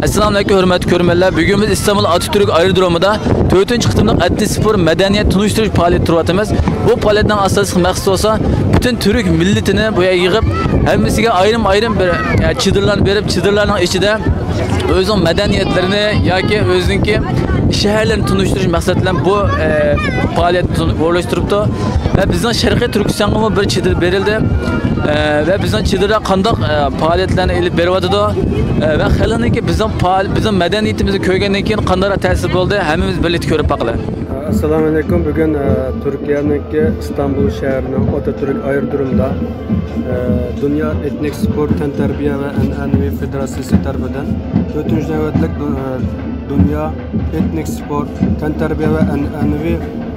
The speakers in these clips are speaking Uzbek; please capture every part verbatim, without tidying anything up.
Assalomu alaykum hurmatli ko'rmanlar. Bugun biz İstanbul Atatürk aerodromida to'rtinchi qitimliq adli spor madaniyat tunishtirish faoliyati turyapmiz. Bu faoliyatning asosiy maqsadi bo'lsa, butun turk millatini bu yerga yig'ib, hammasiga ayrim-ayrim bir chidirlarni berib, chidirlarning ichida o'zining madaniyatlarini yoki o'ziniki shaharlarni tunishtirish maqsadi bilan bu e, faoliyatni o'rlashtiribdi. Va bizning Sharqiy Turkistonga bir chidir berildi. E, va bizning chidirlar qanday e, faoliyatlarni olib beryapti e, va xalqniki bizning bizning madaniyatimizni ko'rgandan keyin qanday ta'sir bo'ldi, hammamiz birlikda ko'rib baqalar. Assalomu alaykum. Bugun Turkiyaniki İstanbul shahrining Atatürk aerodromida Dünya Etnik Spor Tantarbiya va An'anaviy Federatsiyasi tomonidan to'rtinchi navbatlik Dünya Etnik Spor Tantarbiya va An'anaviy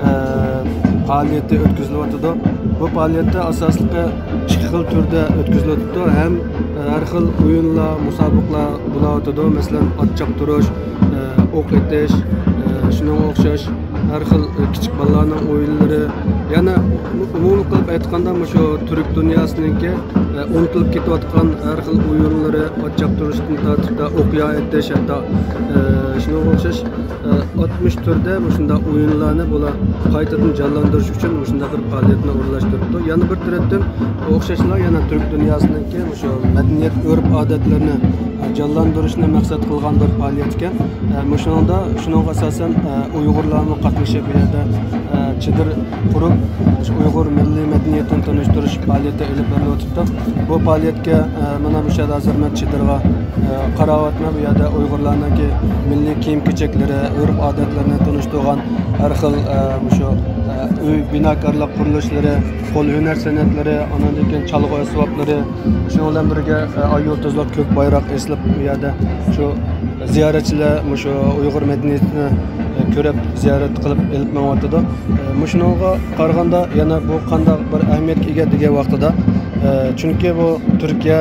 faoliyati o'tkazilyapti. Bu faoliyatda asosliqi ikki xil turda o'tkazilyapti. Ham har xil o'yinlar, musobaqalar bo'lyapti. Masalan, ot choptirish, o'q etish, shunga o'xshash har xil kichik bolalarning o'yinlari, yana umumiy qilib aytganda shu turk dunyosiningki unutilib ketayotgan har xil o'yinlari, ot choptirishdan tortib o'qiya etish, hatto shunga o'xshash oltmish turda shunday o'yinlarni bular qaytadan jonlantirish uchun shunday bir faoliyatni o'rlashtiribdi. Yana bir tarafdan o'xshashlar yana turk dunyosiningki shu madaniyat, urf odatlarni jonlantirishni maqsad qilgan bir faoliyat ekan. Shuningda shunga asosan Uyg'urlarning qatnashib bu yerda chidir qurib Uyg'ur milliy madaniyatini tanishtirish faoliyati olib borilyapti. Bu faoliyatga mana bu yerda hozir men chidirga qarovatni bu yerda Uyg'urlarning milliy kiyim-kechaklari, urf odatlarini tanishtirgan har xil shu uy binokorlik qurilishlari, qo'l hunar sanatlari, andan keyin chalg'u asboblari, shuning bilan birga ay yulduzlar, ko'k bayroq eslab bu yerda shu ziyoratchilar shu Uyg'ur madaniyatini ko'rib ziyorat qilib elib manyapti. Shunga qaraganda yana bu qanday bir ahamiyatga ega degan vaqtida, chunki bu Turkiya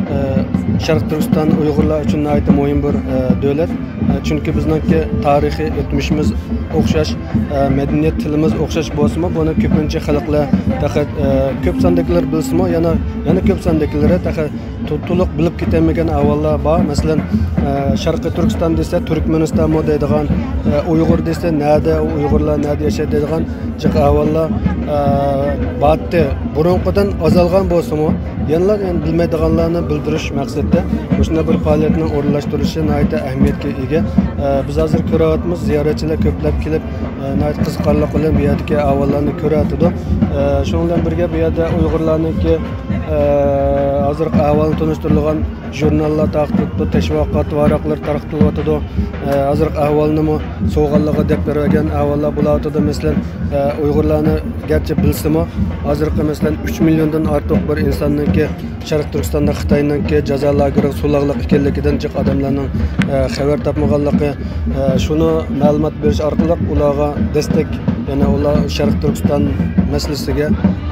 Sharq Turkiston Uyg'urlar uchun ayta muhim bir davlat. Chunki bizningki tarixiy o'tmishimiz o'xshash, madaniyat tilimiz o'xshash bo'lsa-mu, buni ko'pincha xalqlar faqat ko'p sondagilar bilsa-mu, yana yana ko'p sondagilari faqat to'liq bilib ketmagan avvallar bor. Masalan, Sharqiy Turkiston desa Turkmaniston mo deydigan, Uyg'ur desa nada, Uyg'urlar nada yashaydi deydigan jiq avvallar batdi. Burunqidan azalgan bo'lsa-mu, yana endi bilmaydiganlarni bildirish maqsadida shunday bir faoliyatni o'rlashtirilishi nihoyatda ahamiyatga ega. Biz hozir ko'ryapmiz, ziyoratchilar ko'plab kelib, nihoyat qiziqarli qilib bu yerdagi avvallarni ko'ryapti. Shuning bilan birga bu yerda Uyg'urlarningki hozir avval tanishtirilgan jurnallar taqdirda tashviqot varaqlar tarqatilyapti. Hozir ahvolni so'g'anligiga deb bergan avvallar bo'lyapti. Masalan, Uyg'urlarni garchi bilsa-mu, hozirgi masalan uch milliondan ortiq bir insonningki Sharq Turkistonda Xitoyningki jazo lageri sulag'liq ekanligidan jiq odamlarning xabar topmaganligi, shuni ma'lumot berish orqali ularga destek, yana ular Sharq Turkiston masalasiga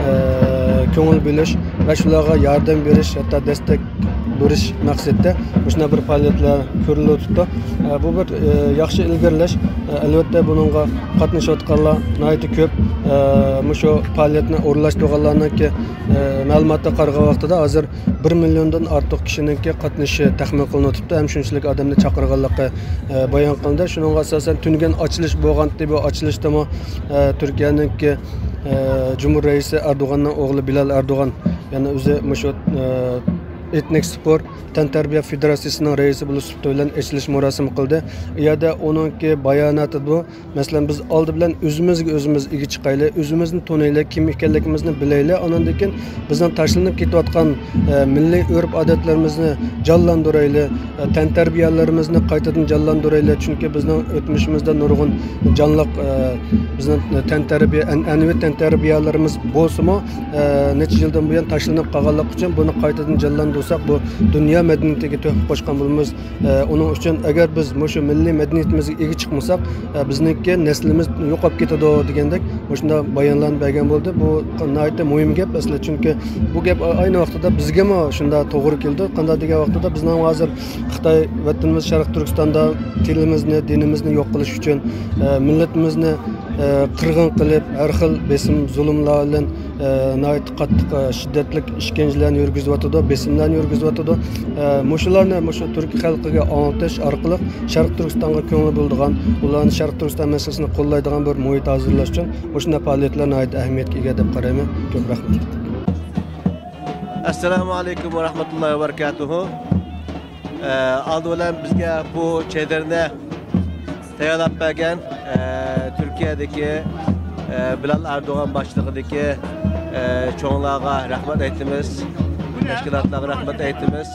ko'ngil bo'lish va shularga yordam berish, hatto destek berish maqsadida shunday bir faoliyatlar ko'rilyapti. Bu bir yaxshi ilgarilash. Albatta buningga qatnashayotganlar nihoyat ko'p. Shu faoliyatni o'rlashtirganlarningki ma'lumotga qaragan vaqtida hozir bir milliondan ortiq kishiningki qatnashi taxmin qilinayapti. Ham shunchalik odamni chaqirganligi bayon qilindi. Shuningga asosan tungan ochilish bo'lganda, bu ochilishdami Turkiyaningki Cumhuriyet Reisi Erdoğan'ның oğlu Bilal Erdoğan, yani o'zi shu Etnik Spor Tantarbiya Federatsiyasining raisi bo'lib bilan ochilish marosimi qildi. Uyada oningki bayonoti bu. Masalan, biz oldi bilan o'zimizga o'zimiz ega chiqaylik, o'zimizni tanaylik, kim ekanligimizni bilaylik. Ondan keyin bizning tashlanib ketayotgan milliy urf odatlarimizni jonlantiraylik, tantarbiyalarimizni qaytadan jonlantiraylik. Chunki bizning o'tmishimizda nurg'un jonliq bizning tantarbiya, an'anaviy tantarbiyalarimiz bo'lsa-mu, necha yildan buyon tashlanib qolganlik uchun buni qaytadan jonlantirsak, bu dunyo madaniyatiga to'xtab qo'shgan bo'lamiz. Uning uchun agar biz shu milliy madaniyatimizga ega chiqmasak, bizningki naslimiz yo'qolib ketadi degandek shunda bayonlanib bergan bo'ldi. Bu nihoyatda muhim gap aslida, chunki bu gap ayni vaqtida bizga ham shunda to'g'ri keldi. Qanday degan vaqtida bizning hozir Xitoy vatanimiz Sharq Turkistonda tilimizni, dinimizni yo'q qilish uchun millatimizni qirg'in qilib, har xil besim, zulmlar bilan nəhayət qattiq şiddətli işgəncələrni yürgüzüyotudu, besimlarni yürgüzüyotudu. Muşularni muşu Türk xalqiga anlatish orqali Sharq Turkistonga ko'ngil bo'ladigan, ularni Sharq Turkiston masalasini qo'llaydigan bir muhit hozirlash uchun mushunday faoliyatlar nəhayət ahamiyatga ega deb qarayman. Ko'p rahmat. Assalomu alaykum va rahmatullohi va barakatuhu. Avvalan bizga bu chedirni tayyorlab bergan Turkiyadagi Bilal Erdo'g'an boshchiligidagi cho'nglarga rahmat aytamiz. Tashkilotlarga rahmat aytamiz.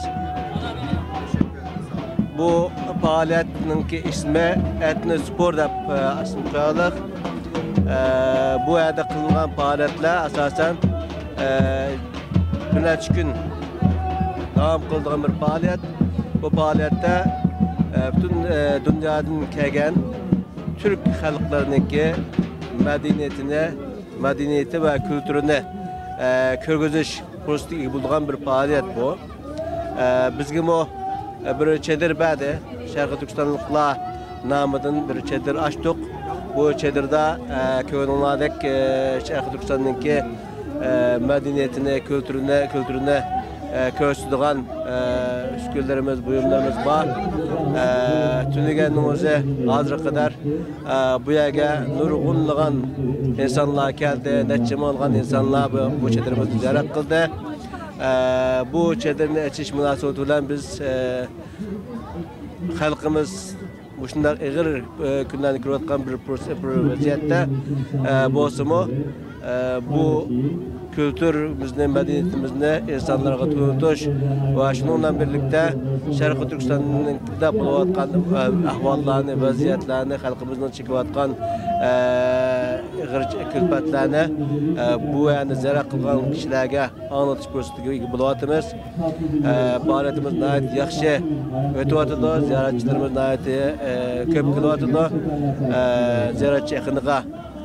Bu faoliyatning ismi Etno Spor deb ism qo'yildi. Bu yerda qilingan faoliyatlar asosan bir necha kun davom qiladigan bir faoliyat. Bu faoliyatda bütün dunyodan kelgan Türk xalqlariniki madaniyatini, madaniyati va kültürünü ko'rg'azish fursatiga bo'lgan bir faoliyat bu. Bizga bu bir chedir berdi. Sharq Turkistonliklar nomidan bir chedir ochdik. Bu chedirda ko'ngildek Sharq Turkistonninki madaniyatini, kültürünü, kültürünü ko'rsatadigan uskunlarimiz, buyumlarimiz bor. Tuniganning o'zi hozirga qadar bu yerga nurg'unlagan insonlar keldi, necha minglagan insonlar bu chedirimizni ziyorat qildi. Bu chedirni achish munosabati bilan biz xalqimiz shunday ig'ir kunlarni ko'rayotgan bir vaziyatda bo'lsa-mu bu kültürümüzni, medeniyetimizni insanlara tanıtış ve şununla birlikte Sharq Turkistonda bo'layotgan ahvollarni, vaziyatlarni, xalqimizning chekayotgan ig'ir kulfatlarni bu yana zarar qilgan kishilarga anglatish fursatiga ega bo'lyapmiz. Faoliyatimiz nihoyat yaxshi o'tyapti, ziyoratchilarimiz nihoyat ko'p kelyapti. Ziyoratchi yaqiniga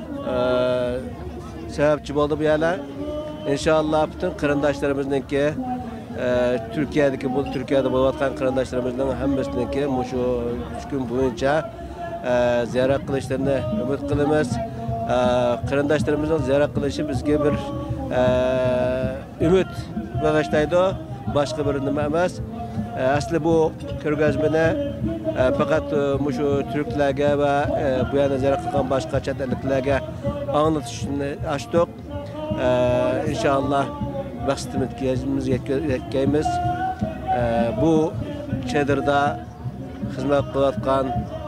sebepçi oldu bu yerler. İnşallah bütün kırındaşlarımızdaki Türkiye'deki bu Türkiye'de bulunan kırındaşlarımızın hemmesininki şu üç gün boyunca ziyaret kılışlarını ümit kılımız. Kırındaşlarımızın ziyaret kılışı bizge bir ümit bağışlaydı. Başka bir nima emas. Asli bu ko'rgazmani faqat şu Türklerge ve bu yana ziyaret kılan başka chet elliklarga anlatışını açtık. Ee, inşallah maqsadimizga yetkazamiz. Ee, bu chedirda xizmat qilayotgan,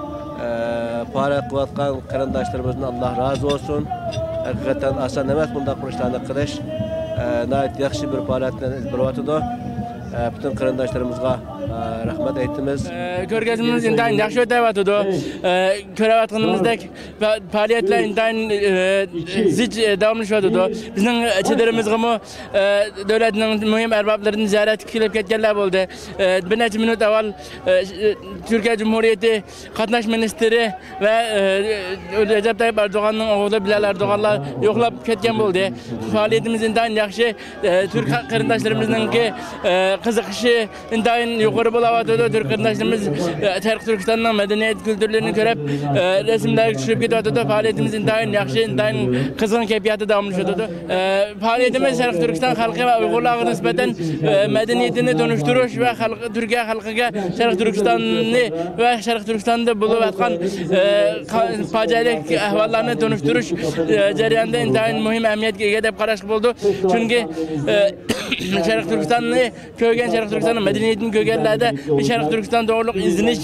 faoliyat qilayotgan qarindoshlarimizni Alloh rozi bo'lsin. Haqiqatan oson emas bunday qurishlarni qilish. Nihoyat yaxshi bir faoliyatdan iborat. Bütün qarindoshlarımızga rahmat aytamiz. Ko'rgazmamiz intayin yaxshi o'tyapti. Ko'rayotganimizdek faoliyatlar intayin zich davomlashyapti. Bizning chedarimizga mo davlatning muhim arboblarining ziyorati kelib ketganlar bo'ldi. Bir necha minut avval Turkiya Cumhuriyeti qatnash ministri va Recep Tayyip Erdo'g'anning o'g'li Bilal Erdo'g'anlar yo'qlab ketgan bo'ldi. Faoliyatimiz intayin yaxshi. Turk qarindoshlarimizning qiziqishi intayin yuqori bo'lyapti. Turk qarindoshlarimiz Sharq Turkistonning madaniyat kültürlerini ko'rib, rasmlarga tushib ketyapti. Faoliyatimiz intayin yaxshi, intayin qizg'in kayfiyatda davomlashyapti. Faoliyatimiz Sharq Turkiston xalqi va Uyg'urlarga nisbatan madaniyatini tanishtirish va Turkiya xalqiga Sharq Turkistonni va Sharq Turkistonda bo'layotgan fojialik ahvollarni tanishtirish jarayonida intayin muhim ahamiyatga ega deb qarash bo'ldi. Chunki Sharq Turkistonni ko'rgan, Sharq Turkistonning madaniyatini ko'rganlarda Sharq Turkiston to'g'riliq izlanish,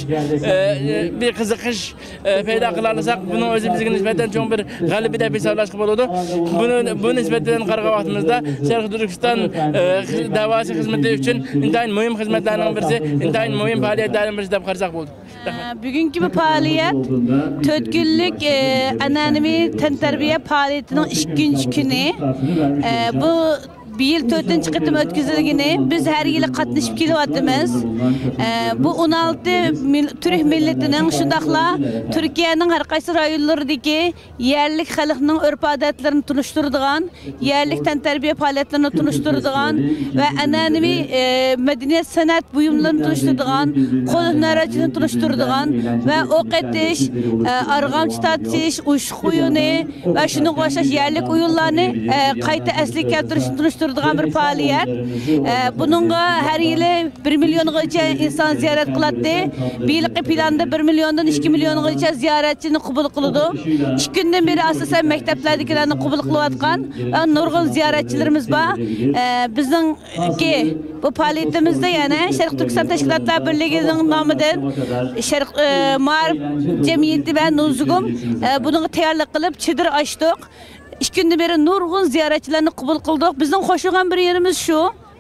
bir qiziqish paydo qila olsak, buni o'zi bizga nisbatan cho'ng bir g'alaba deb hisoblashga bo'ladi. Buni bu nisbatan qarag'otimizda Sharq Turkiston da'vosi xizmati uchun intayin muhim xizmatlarning birisi, intayin muhim faoliyatlarning birisi deb qarasak bo'ldi. Bugünkü bu faaliyet dört günlük anneannemin tantarbiye faaliyetinin ilk günü günü. Bu bir yıl dördüncü kıtım ötküzülgeni biz her yılı katlaşıp kilovatımız. E, bu on altı mil, Türk milletinin şundakla Türkiye'nin her kaysı rayonlarındaki yerlik halkının örf adetlerini tunuşturduğun, yerlik tenterbiye faaliyetlerini tunuşturduğun ve anneannevi e, medeniyet sanat buyumlarını tunuşturduğun, kol hüneracını tunuşturduğun ve o ketiş, e, argamçı tatış, uşkuyunu ve şunun koşaş yerlik uyullarını e, kayıta esli keltirişini tunuşturduğun bir faaliyet. E, bununla her yılı bir milyon gıca insan ziyaret kılattı. Bir yılki planda bir milyondan iki milyon gıca ziyaretçini kubul kılıdı. İki günden beri asasen mekteplerdekilerini kubul kılıvatkan ve nurgun ziyaretçilerimiz var. E, bizim ki bu faaliyetimizde yani Şerq Türkistan Teşkilatlar Birliği'nin namıdır. Şerq e, Marif Cemiyeti ve Nuzugum e, bunu tayarlık kılıp çıdır açtık. İki günden beri nurgun ziyaretçilerini kubul kıldık. Bizim hoşulan bir yerimiz şu.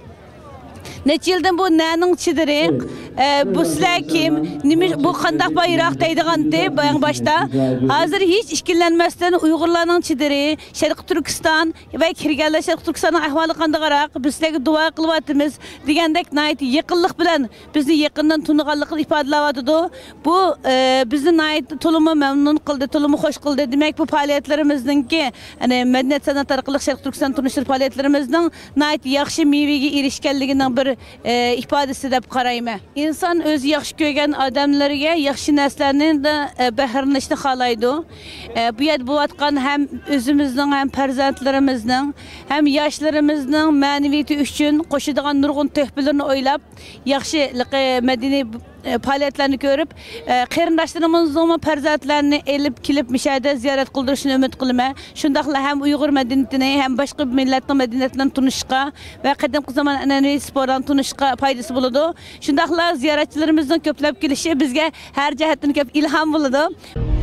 Neçe yıldan bu nenin çidirik, e, bu sizler kim, nimiş, bu kandak bayrak deydiğinde bayan başta. Hazır hiç işkillenmezden Uygurlarının çidiri, Şerq Türkistan ve Kirgalla Şerq Türkistan'ın ahvalı kandıgarak biz sizlerge dua kılvatımız degandek nait yakınlık bilen bizni yakından tunuğallıklı ifadelavatıdı. Bu e, bizi nait tulumu memnun kıldı, tulumu hoş kıldı. Demek bu faaliyetlerimizden ki hani medeniyet sanat arkalık Şerq Türkistan tunuştur faaliyetlerimizden nait yaxşı meyvegi erişkenliginden bir e, ifadesi de qarayma. İnsan öz yaxşı görgen adamlarga yaxşı neslerinin de e, behrinishni xalaydı. E, bu yer bu atkan hem özümüzün hem perzentlerimizin hem yaşlarımızın maneviyeti üçün koşuduğun nurgun töhbelerini oylap yaxşı medeni faaliyetlerini görüp qarindoshlarımızın perzentlerini elip kilip müşahede ziyaret kıldırışını ümit kılma. Şundakla hem Uygur medeniyetine hem başka milletlerin medeniyetinden tunuşqa ve qadimki zaman anneannevi spordan tunuşqa faydası buludu. Şundakla ziyaretçilerimizin köplep gelişi bizge her cihetten köp ilham buludu.